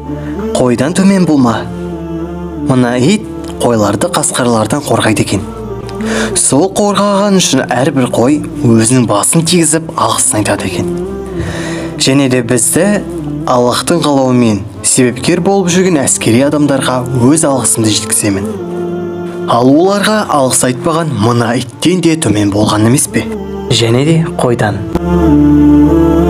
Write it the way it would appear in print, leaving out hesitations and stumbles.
Қойдан төмен болма. Мына ит қойларды қасқырлардан қорғайды екен. Сол қорғаған үшін әрбір қой өзінің басын тигізіп алғысын айтады екен. Және де бізді Аллахтың қалауымен себепкер болып жүрген әскери адамдарға өз алғысымды жеткіземін. Ал оларға алғыс айтпаған мына иттен де төмен болған емес пе? Және де қойдан.